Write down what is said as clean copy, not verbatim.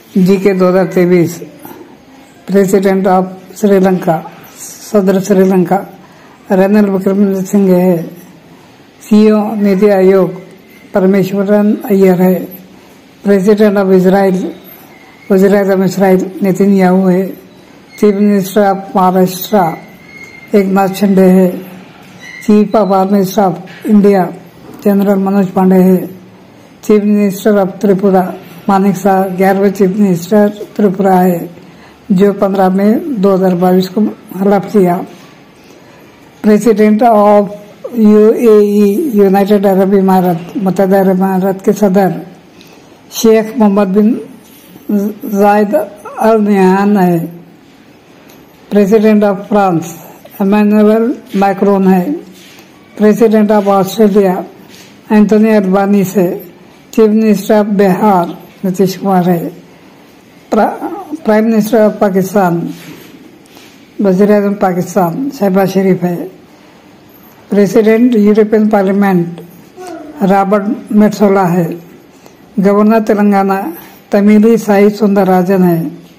GK 2023 president of Sri Lanka, सदर श्रीलंका रणिल विक्रमसिंघे है। CEO NITI Aayog Parameswaran Iyer है। प्रेसिडेंट ऑफ इजराइल वज़ीर-ए-आज़म इजराइल नेतन्याहू है। Chief minister of Maharashtra Eknath Shinde है। Chief of army minister of India general Manoj Pandey है। Chief minister of Tripura Manik Shah 11वें चीफ मिनिस्टर त्रिपुरा है, जो 15 मई 2022 को हलफ लिया। President of UAE United Arab इमारत मुत्तहदा अरब इमारत के सदर Sheikh Mohammed bin Zayed Al Nahyan है। President of France Emmanuel Macron है। President of Australia Anthony Albanese है। Chief minister of Bihar Nitish Kumar है। प्राइम मिनिस्टर ऑफ पाकिस्तान वज़ीर-ए-आज़म पाकिस्तान शहबाज शरीफ है। President European parliament Robert Metsola है। गवर्नर तेलंगाना तमिली साई सुंदरराजन है।